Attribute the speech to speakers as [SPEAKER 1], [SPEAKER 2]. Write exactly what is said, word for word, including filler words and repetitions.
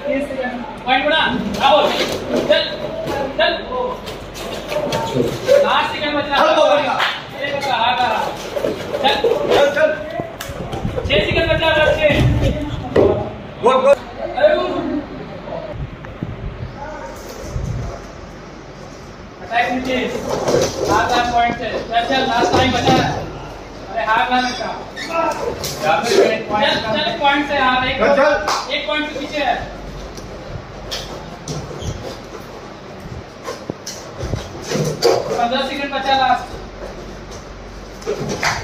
[SPEAKER 1] तीस second point बना राहुल चल चल लास्ट सेकंड बचा ये बचा हाथ आ रहा चल चल चल छह सेकंड बचा छह गोल गोल अरे अटैक नीचे हाथ आ पॉइंट से चल चल लास्ट टाइम बचा अरे हाथ ना रखा चल चल पॉइंट से हाथ एक एक पॉइंट के पीछे है पंद्रह सेकंड बचा लास्ट